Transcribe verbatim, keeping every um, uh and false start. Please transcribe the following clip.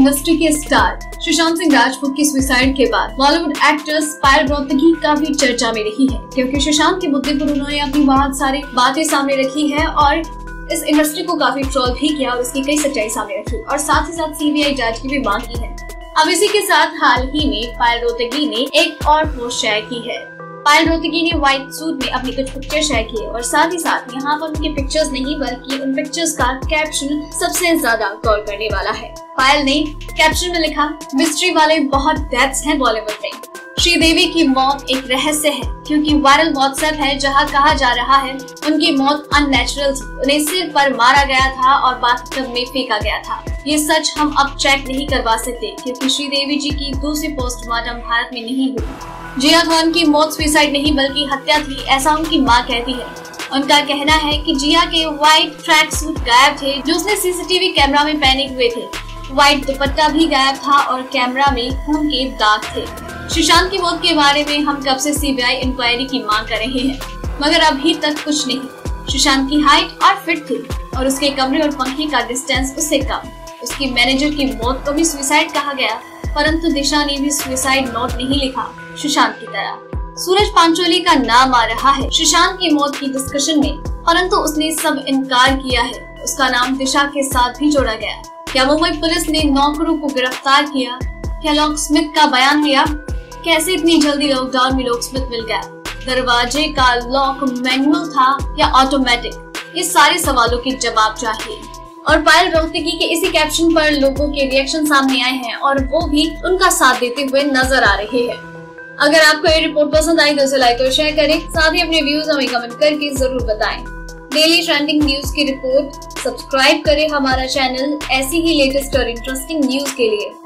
Industry के star Sushant Singh Rajput की suicide के बाद बॉलीवुड एक्ट्रेस पायल रोहतगी काफी चर्चा में रही है, क्योंकि सुशांत के मुद्दे पर उन्होंने अपनी बहुत सारी बातें सामने रखी है और इस इंडस्ट्री को काफी ट्रोल भी किया और उसकी कई सच्चाई सामने रखी और साथ ही साथ सीबीआई जांच की भी मांग की है। अब इसी के साथ हाल ही में पायल रोहतगी ने एक और पोस्ट शेयर की है। पायल रोहतगी ने व्हाइट सूट में अपनी कुछ पिक्चर शेयर किए और साथ ही साथ यहाँ पर उनके पिक्चर्स नहीं बल्कि उन पिक्चर्स का कैप्शन सबसे ज्यादा गौर करने वाला है। पायल ने कैप्शन में लिखा, मिस्ट्री वाले बहुत डेथ्स हैं बॉलीवुड में। श्रीदेवी की मौत एक रहस्य है, क्योंकि वायरल व्हाट्सएप है जहां कहा जा रहा है उनकी मौत अननेचुरल थी, उन्हें सिर पर मारा गया था और बाथटब में फेंका गया था। ये सच हम अब चेक नहीं करवा सकते, क्योंकि श्रीदेवी जी की दूसरी पोस्टमार्टम भारत में नहीं हुई। जिया खान की मौत सुसाइड नहीं बल्कि हत्या थी, ऐसा उनकी मां कहती है। उनका कहना है कि जिया के व्हाइट ट्रैक सूट गायब थे जो उसने सीसीटीवी कैमरा में पहने हुए थे। व्हाइट दुपट्टा भी गायब था और कैमरा में खून के दाग थे। सुशांत की मौत के बारे में हम कब से सीबीआई इंक्वायरी की मांग कर रहे हैं, मगर अभी तक कुछ नहीं। सुशांत की हाइट और फिट थी और उसके कमरे और पंखे का डिस्टेंस उससे कम। उसकी मैनेजर की मौत को भी सुसाइड कहा गया, परंतु दिशा ने भी सुसाइड नोट नहीं लिखा सुशांत की तरह। सूरज पांचोली का नाम आ रहा है सुशांत की मौत की डिस्कशन में, परंतु उसने सब इनकार किया है। उसका नाम दिशा के साथ भी जोड़ा गया। क्या मुंबई पुलिस ने नौकरों को गिरफ्तार किया? क्या लॉक स्मिथ का बयान लिया? कैसे इतनी जल्दी लॉकडाउन में लॉक स्मिथ मिल गया? दरवाजे का लॉक मैनुअल था या ऑटोमेटिक? ये सारे सवालों के जवाब चाहिए। और पायल रोहतगी के इसी कैप्शन पर लोगों के रिएक्शन सामने आए हैं और वो भी उनका साथ देते हुए नजर आ रहे हैं। अगर आपको ये रिपोर्ट पसंद आई तो इसे लाइक और शेयर करें, साथ ही अपने व्यूज हमें कमेंट करके जरूर बताएं। डेली ट्रेंडिंग न्यूज की रिपोर्ट सब्सक्राइब करें हमारा चैनल ऐसी ही लेटेस्ट और इंटरेस्टिंग न्यूज के लिए।